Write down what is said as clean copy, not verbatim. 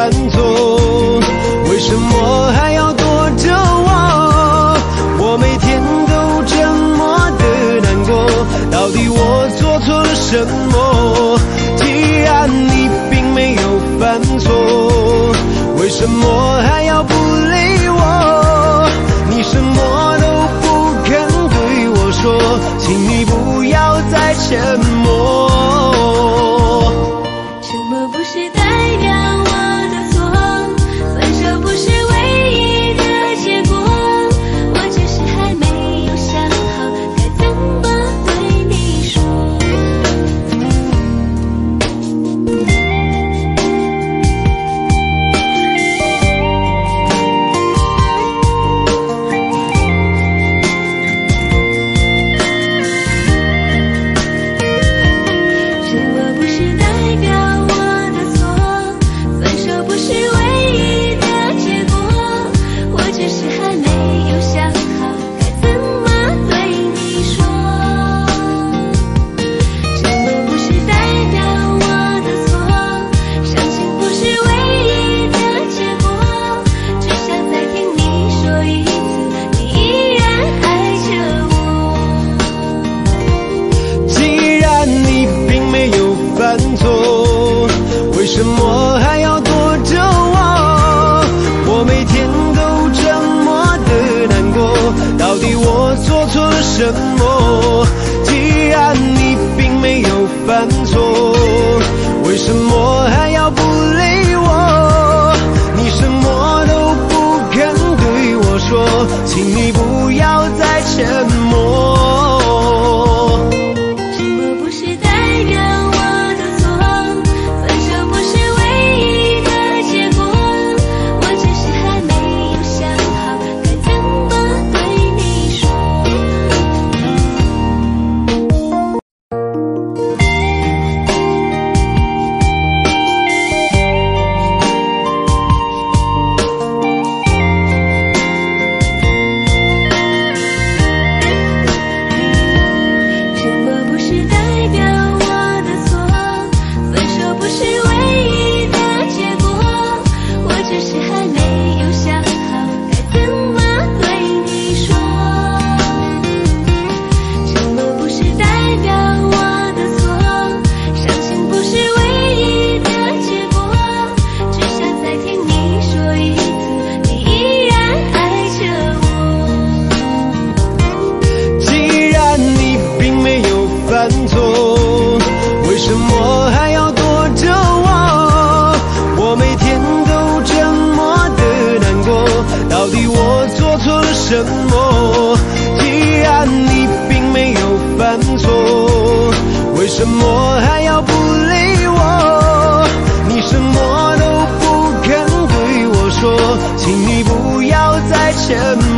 犯错？为什么还要躲着我？我每天都这么的难过，到底我做错了什么？既然你并没有犯错，为什么还要不理我？你什么都不肯对我说，请你不要再沉默。 沉默不是代表我的错，分手不是唯一的结果，我只是还没有想好该怎么对你说。沉默不是代表我的错，分手不是唯一的结果，我只是还没有想好该怎么对你说。沉默不是代表我的错，伤心不是唯一的结果，只想再听你说一次，你依然爱着我。 既然你并没有犯错，为什么还要躲着我？我每天都这么的难过，到底我做错了什么？既然你并没有犯错，为什么还要不理我？你什么都不肯对我说，请你不要再沉默。 沉默不是代表我的错，分手不是唯一的结果，我只是还没有想好该怎么对你说。沉默不是代表我的错，分手不是唯一的结果，我只是还没有想好该怎么对你说。沉默不是代表我的错，伤心不是唯一的结果，只想再听你说一次，你依然爱着我。 既然你并没有犯错，为什么还要躲着我？我每天都这么的难过，到底我做错了什么？既然你并没有犯错，为什么还要不理我？你什么都不肯对我说，请你不要再沉默。